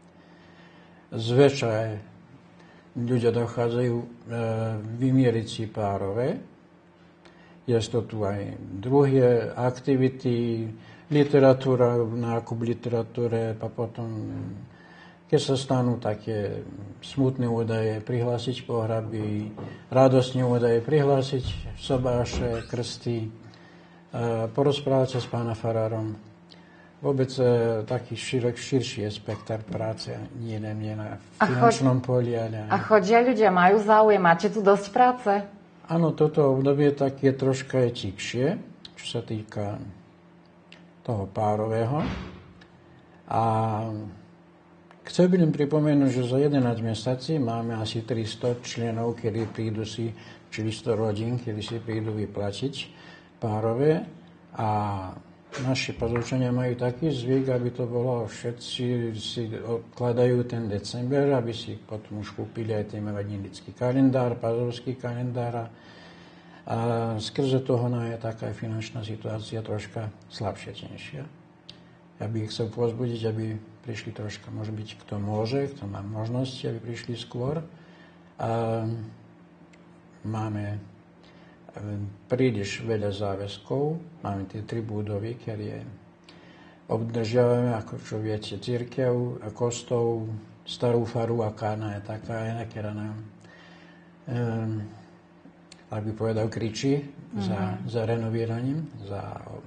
Zväčša ľudia dochádzajú e, vymieriť si párové. Je to tu aj druhé aktivity, literatúra, nákup literatúre, a potom, keď sa stanú také smutné údaje, prihlásiť pohraby, radostné údaje, prihlásiť sobáše, krsty, porozprávať sa s pána farárom. Vôbec taký širok, širší je spektár práce, nie len na finančnom poli. Ale... A chodia ľudia, majú záujem, máte tu dosť práce? Áno, toto obdobie tak je troška je tikšie, čo sa týka toho párového. A chcel by len pripomenúť, že za jedenásť mesiací máme asi tristo členov, ktorí prídu si, tristo rodín, ktorí si prídu vyplatiť párové. A naši Pazovčania majú taký zvyk, aby to bolo, všetci si odkladajú ten december, aby si potom už kúpili aj ten evangelický kalendár, pazovský kalendár. A skrze toho je taká finančná situácia troška slabšia, tenšia. Ja by ich chcel pozbudiť, aby prišli troška, môže byť, kto môže, kto má možnosti, aby prišli skôr. A máme príliš veľa záväzkov, máme tie tri budovy, ktoré obdržiavame, ako čo viete, cirkev, kostol, starú faru a kána je taká, ktorá nám, um, ak by povedal, kričí mm-hmm. za, za renovíraním, za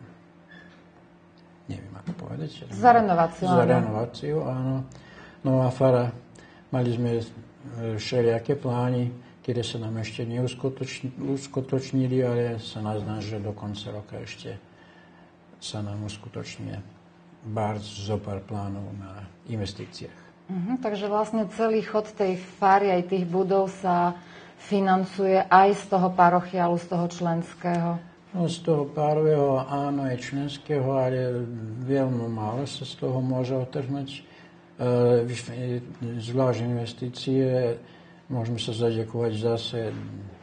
neviem, ako povedať. Za renováciu, Za renováciu, áno. No a fara, mali sme všelijaké plány, ktoré sa nám ešte neuskutočnili, ale sa nazdá, že do konca roka ešte sa nám uskutočne bár zo pár plánov na investíciách. Uh-huh, takže vlastne celý chod tej fary aj tých budov sa financuje aj z toho parochiálu, z toho členského? No, z toho párového áno, aj členského, ale veľmi málo sa z toho môže otrhnúť. E, zvlášť investície, môžeme sa zaďakovať zase e,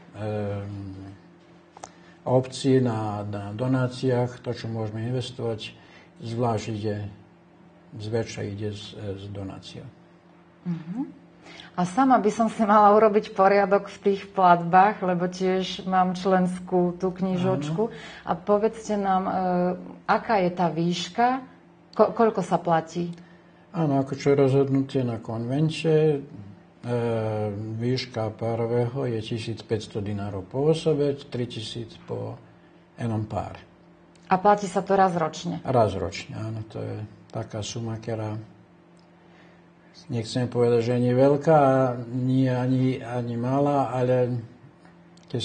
obci na, na donáciách, to, čo môžeme investovať, zvlášť ide, zväčša ide z, z donácia. Uh-huh. A sama by som si mala urobiť poriadok v tých platbách, lebo tiež mám členskú tú knižočku. Áno. A povedzte nám, e, aká je tá výška, ko, koľko sa platí? Áno, ako čo rozhodnutie na konvente, e, výška párového je tisícpäťsto dinárov po osobe, tritisíc po enom pár. A platí sa to raz ročne? Raz ročne, áno, to je taká suma, ktorá nechcem povedať, že nie veľká, nie ani, ani malá, ale keď,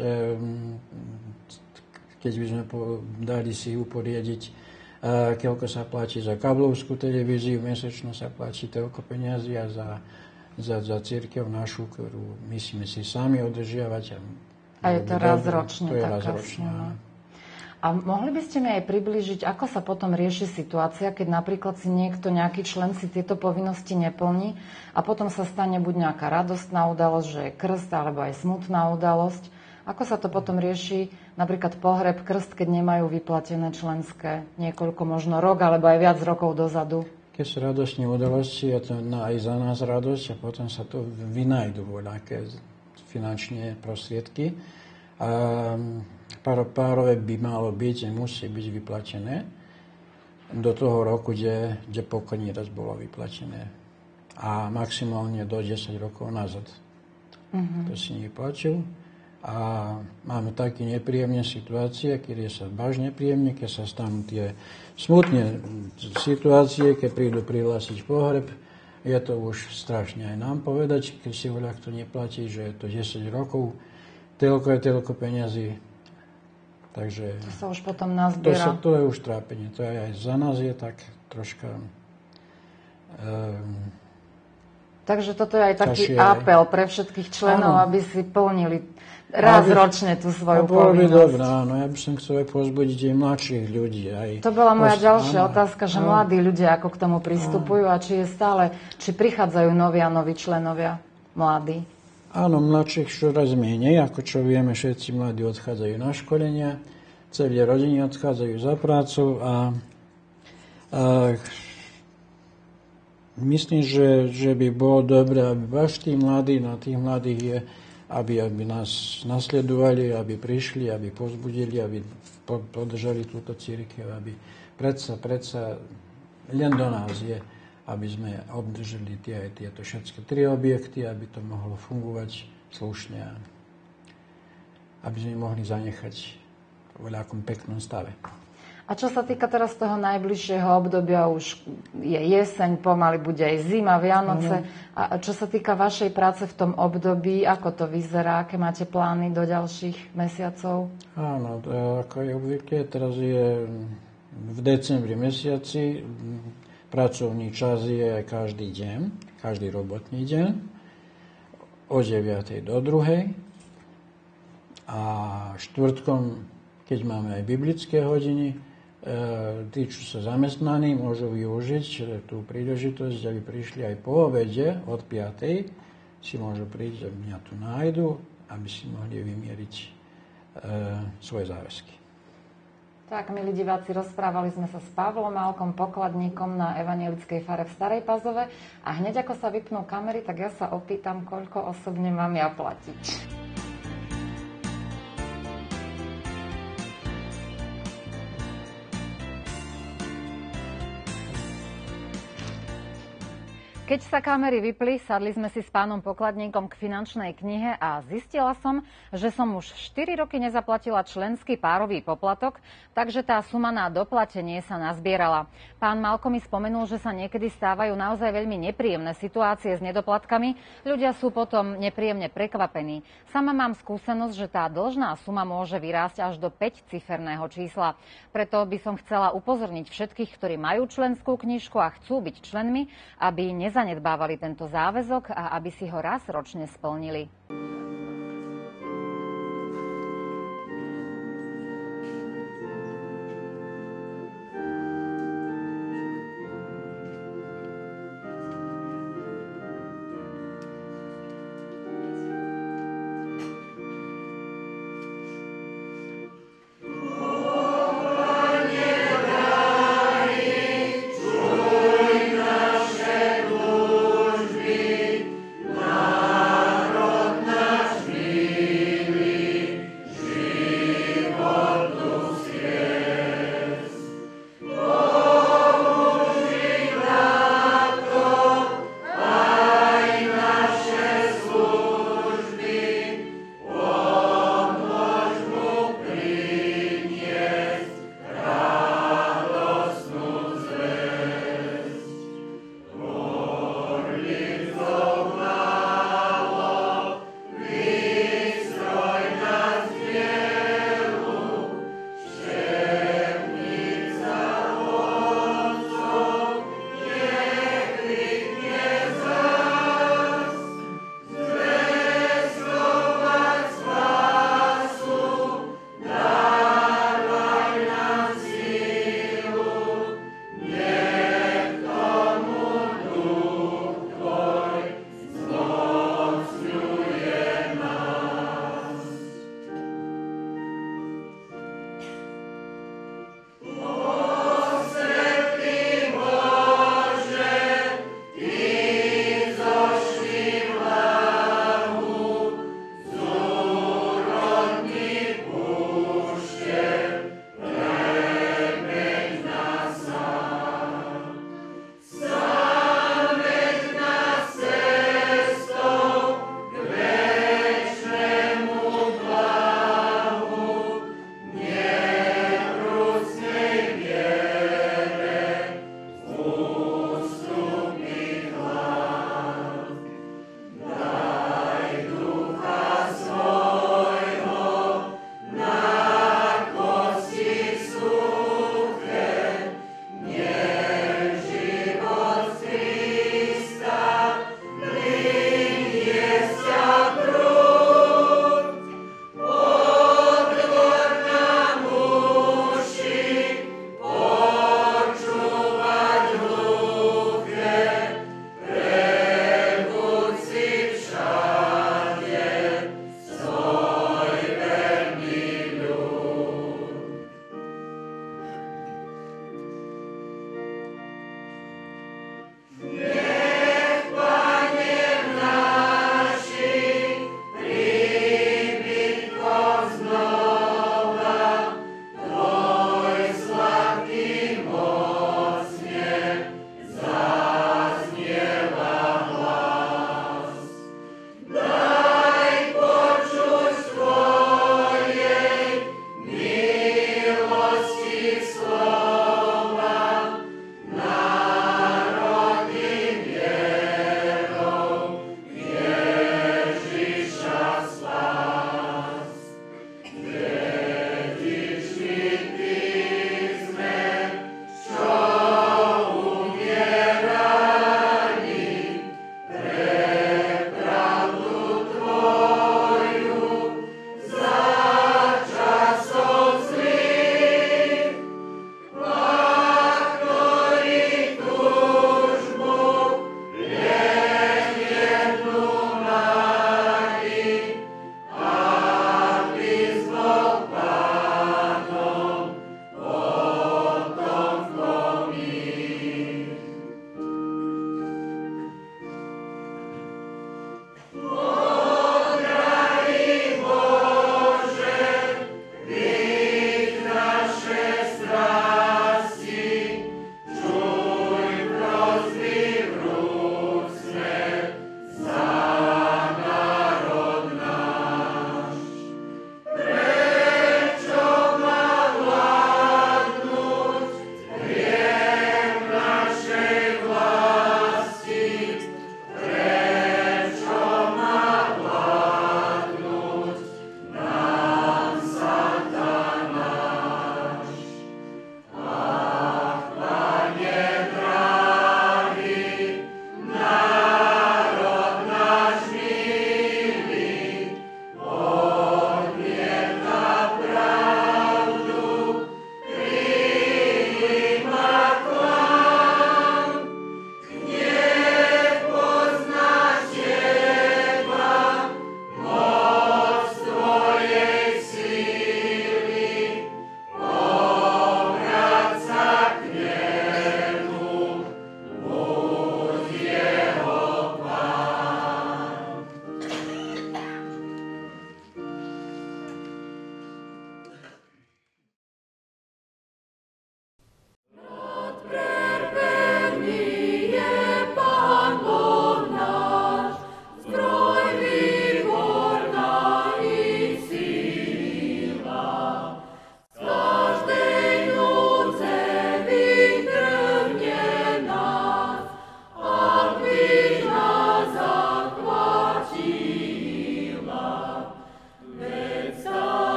keď by sme dali si uporiediť, koľko sa platí za kablovskú televíziu, mesečno sa platí toľko peniazy a za, za, za cirkev našu, ktorú musíme si sami udržiavať. A, a je to raz ročne. To je raz ročne, A mohli by ste mi aj priblížiť, ako sa potom rieši situácia, keď napríklad si niekto, nejaký člen si tieto povinnosti neplní a potom sa stane buď nejaká radostná udalosť, že je krst, alebo aj smutná udalosť. Ako sa to potom rieši, napríklad pohreb, krst, keď nemajú vyplatené členské niekoľko, možno rok, alebo aj viac rokov dozadu? Keď sú radostné udalosti, je to aj za nás radosť a potom sa to vynajdu voľaké finančné prostriedky. A párové by malo byť, musí byť vyplatené do toho roku, kde, kde pokojný raz bolo vyplatené. A maximálne do desať rokov nazad. Uh-huh. To si neplatil. A máme také nepríjemné situácie, ktoré sa vážne nepríjemne, keď sa stanú tie smutné situácie, keď prídu prihlásiť pohreb. Je to už strašne aj nám povedať, keď si voľa kto neplatí, že je to desať rokov, toľko je toľko peňazí. Takže to sa už potom nazbiera. To, sa, to je už trápenie. To je aj za nás je tak troška... Um, Takže toto je aj taký apel pre všetkých členov, áno, aby si plnili raz aby, ročne tú svoju povinnosť. Dobré, áno. Ja by som chcel aj pozbudiť aj mladších ľudí. Aj to bola moja os, ďalšia áno, otázka, že áno, mladí ľudia ako k tomu pristupujú áno, a či je stále, či prichádzajú noví a noví členovia mladí. Áno, mladších čoraz menej, ako čo vieme, všetci mladí odchádzajú na školenia, celé rodiny odchádzajú za prácu a, a myslím, že, že by bolo dobré, aby vaš tí mladí, na tých mladých je, aby, aby nás nasledovali, aby prišli, aby povzbudili, aby podržali túto cirkev, aby predsa, predsa len do nás je, aby sme obdržali tie, tieto všetky tri objekty, aby to mohlo fungovať slušne a aby sme mohli zanechať v veľakom peknom stave. A čo sa týka teraz toho najbližšieho obdobia, už je jeseň, pomaly bude aj zima, Vianoce. Ano. A čo sa týka vašej práce v tom období, ako to vyzerá, aké máte plány do ďalších mesiacov? Áno, ako je obvykle, teraz je v decembri mesiaci pracovný čas je každý deň, každý robotný deň, od deviatej do druhej. A štvrtkom, keď máme aj biblické hodiny, tí, čo sa zamestnaní, môžu využiť tú príležitosť, aby prišli aj po obede od piatej, si môžu prísť, aby mňa tu nájdu, aby si mohli vymieriť e, svoje záväzky. Tak, milí diváci, rozprávali sme sa s Pavlom Malkom, pokladníkom na Evangelickej fare v Starej Pazove a hneď ako sa vypnú kamery, tak ja sa opýtam, koľko osobne mám ja platiť. Keď sa kamery vypli, sadli sme si s pánom pokladníkom k finančnej knihe a zistila som, že som už štyri roky nezaplatila členský párový poplatok, takže tá suma na doplatenie sa nazbierala. Pán Malko mi spomenul, že sa niekedy stávajú naozaj veľmi nepríjemné situácie s nedoplatkami. Ľudia sú potom nepríjemne prekvapení. Sama mám skúsenosť, že tá dlžná suma môže vyrásť až do päťciferného čísla. Preto by som chcela upozorniť všetkých, ktorí majú členskú knižku a chcú byť členmi, aby nez zanedbávali tento záväzok a aby si ho raz ročne splnili. Národ náš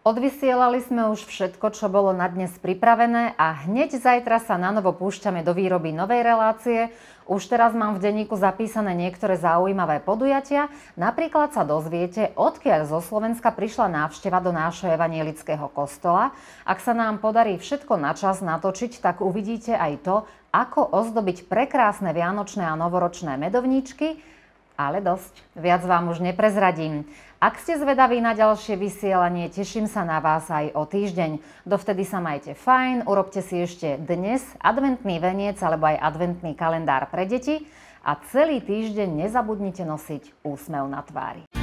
Odvysielali sme už všetko, čo bolo na dnes pripravené a hneď zajtra sa na novo púšťame do výroby novej relácie. Už teraz mám v denníku zapísané niektoré zaujímavé podujatia. Napríklad sa dozviete, odkiaľ zo Slovenska prišla návšteva do nášho evanielického kostola. Ak sa nám podarí všetko na čas natočiť, tak uvidíte aj to, ako ozdobiť prekrásne vianočné a novoročné medovníčky. Ale dosť, viac vám už neprezradím. Ak ste zvedaví na ďalšie vysielanie, teším sa na vás aj o týždeň. Dovtedy sa majte fajn, urobte si ešte dnes adventný veniec alebo aj adventný kalendár pre deti a celý týždeň nezabudnite nosiť úsmev na tvári.